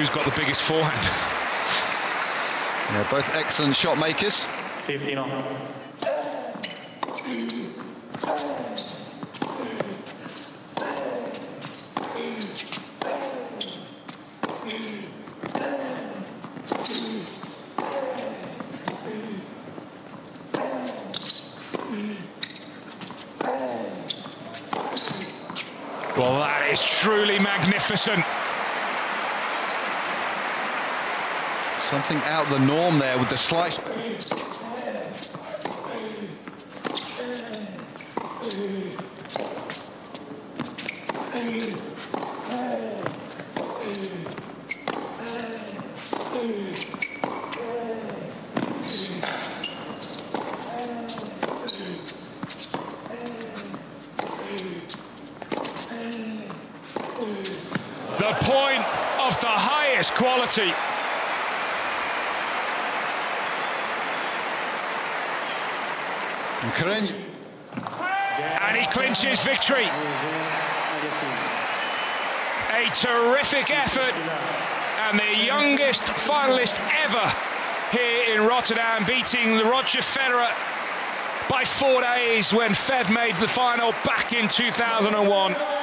who's got the biggest forehand. Yeah, both excellent shot makers. 15 on. Well, that is truly magnificent. Something out of the norm there with the slice. The point of the highest quality. And he clinches victory. A terrific effort, and the youngest finalist ever here in Rotterdam, beating the Roger Federer by 4 days when Fed made the final back in 2001.